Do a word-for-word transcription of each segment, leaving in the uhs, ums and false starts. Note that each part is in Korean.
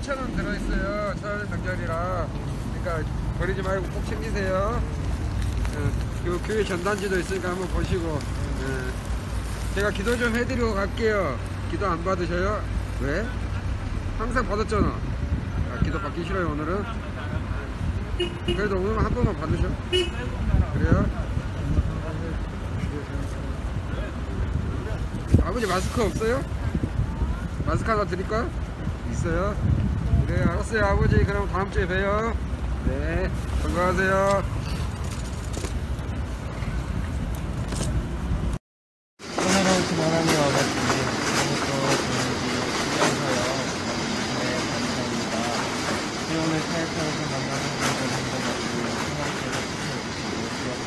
이천 원 들어있어요. 설 명절이라. 그러니까 버리지 말고 꼭 챙기세요. 예, 요 교회 전단지도 있으니까 한번 보시고. 예. 제가 기도 좀 해드리고 갈게요. 기도 안 받으셔요? 왜? 항상 받았잖아. 아, 기도 받기 싫어요 오늘은? 그래도 오늘은 한 번만 받으셔. 그래요? 아버지 마스크 없어요? 마스크 하나 드릴까? 있어요? 네, 알았어요 아버지. 그럼 다음 주에 봬요. 네, 건강하세요. 은혜로우신 하나님 아버지, 오늘도 저희에게 신경하여 감사합니다. 오늘 사역하에서 만나는 모든 행동을 하나님께서 지켜주시고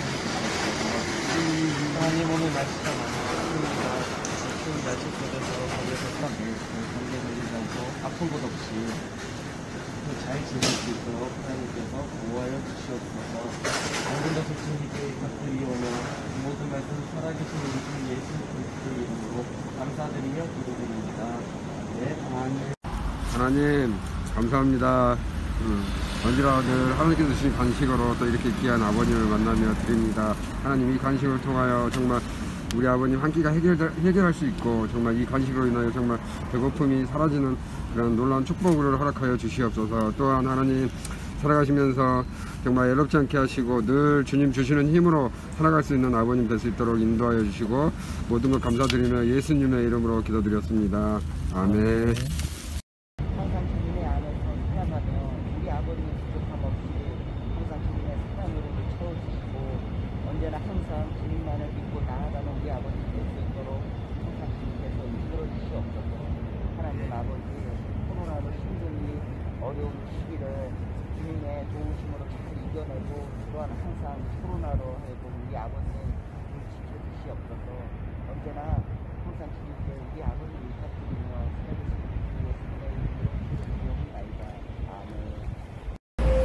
기억해주시고 하나님 오늘 날씨가 많이 춥습니다. 추운 날씨 속에서 거기에서 딱 감기 걸리지 않고 아픈 곳 없이 잘 지낼 수 있도록 하나님께서 보호하여 주시옵소서. 모든 것을 주님께 부탁드리오며 모든 말씀 살아계신 우리 주 예수 그리스도의 이름으로 감사드리며 기도드립니다. 네, 아멘. 하나님 감사합니다. 음, 언제나 늘 하나님께서 주신 간식으로 또 이렇게 귀한 아버님을 만나며 드립니다. 하나님 이 간식을 통하여 정말 우리 아버님 한 끼가 해결, 해결할 수 있고 정말 이 간식으로 인하여 정말 배고픔이 사라지는 그런 놀라운 축복을 허락하여 주시옵소서. 또한 하나님 살아가시면서 정말 외롭지 않게 하시고 늘 주님 주시는 힘으로 살아갈 수 있는 아버님 될 수 있도록 인도하여 주시고 모든 것 감사드리며 예수님의 이름으로 기도드렸습니다. 아멘. 항상 주님의 안에서 살아가며 우리 아버님의 부족함 없이 항상 주님의 사랑으로 채워주시고 언제나 항상 주님만을 믿고 나아가는 우리 아버님 될 수 있도록 항상 주님께서 이끌어 주시옵소서. 하나님 아버지, 코로나로 힘들이 어려운 시기를 주님의 도우심으로 잘 이겨내고 또한 항상 코로나로 하여금 우리 아버님 지켜주시옵소서. 언제나 항상 주님께 우리 아버님 부탁드리며 살아계시는 주 예수님의 이름으로 기도드리옵나이다. 아멘.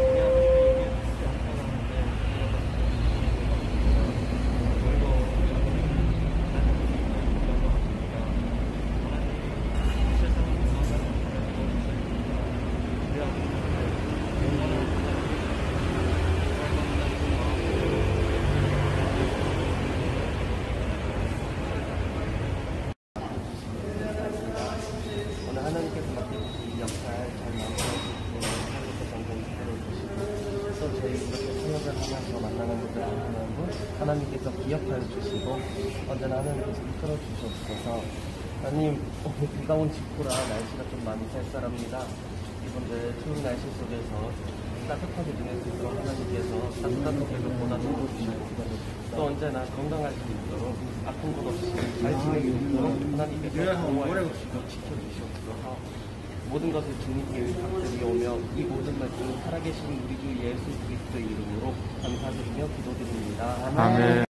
오늘 하나님께서 맡겨주신 역할 잘 마무리해주시고 하나님께서 전공 이끌어주시고 또 저희 이렇게 사역을 하면서 만나는 분들 한 분 한 분 하나님께서 기억하여 주시고 언제나 하나님께서 이끌어 주시옵소서. 하나님 오늘 비가 온 직후라 날씨가 좀 많이 쌀쌀합니다. 이분들 추운 날씨 속에서 따뜻하게 지낼 수 있도록 하나님께서 따뜻한 계급보다 더 주시고 또 언제나 건강할 수 있도록 아픈 것 없이 잘 지낼 수 있도록 하나님께서 보호하여 주시고 지켜주시옵소서. 모든 것을 주님께 부탁드리오며 이 모든 말씀을 살아계신 우리 주 예수 그리스도의 이름으로 감사드리며 기도드립니다. 아멘.